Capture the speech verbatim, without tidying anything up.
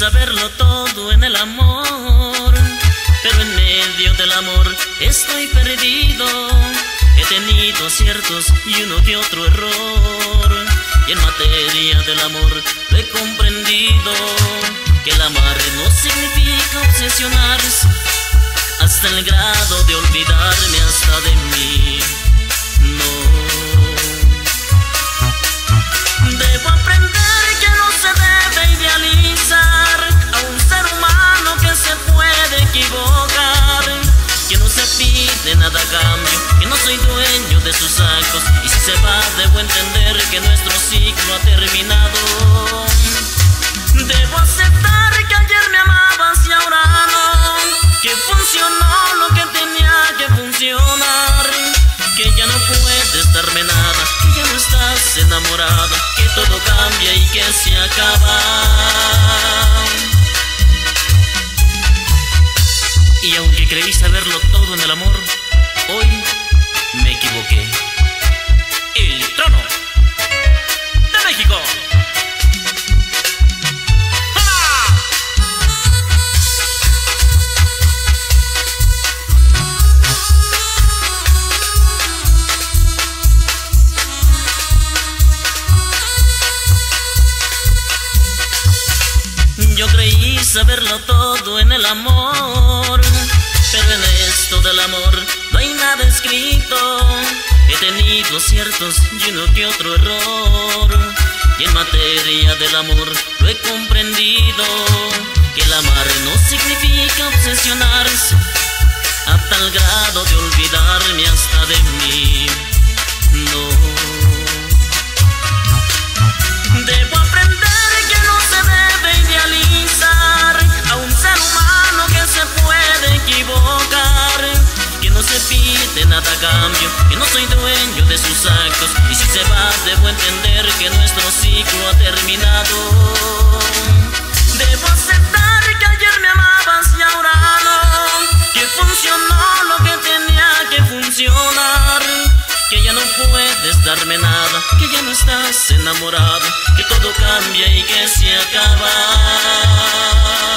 saberlo todo en el amor, pero en medio del amor estoy perdido. He tenido aciertos y uno que otro error, y en materia del amor lo he comprendido, que el amar no significa obsesionarse hasta el grado de olvidarme hasta de mí. No, debo aprender que no se debe idealizar a un ser humano que se puede equivocar, que no se pide nada a cambio, que no soy dueño de sus actos, y si se va debo entender que nuestro ciclo ha terminado. Debo aceptar que ayer me amabas y ahora no, que funcionó lo que tenía que funcionar, que ya no puedes darme nada, que ya no estás enamorada, que todo cambia y que se acaba. Y aunque creí saberlo todo en el amor, hoy me equivoqué. El trono de México. Yo creí saberlo todo en el amor, pero en esto del amor no hay nada escrito. He tenido aciertos y uno que otro error, y en materia del amor lo he comprendido, que el amar no significa obsesionarse a tal grado de olvidarme hasta de mí. No, debo aprender que no se debe idealizar a un ser humano que se puede equivocar, que no se pide nada a cambio, que no soy dueño de sus actos, y si se va debo entender que nuestro ciclo ha terminado. Debo aceptar que ayer me amabas y ahora no, que funcionó lo que tenía que funcionar, que ya no puedes darme nada, que ya no estás enamorada, que todo cambia y que se acaba.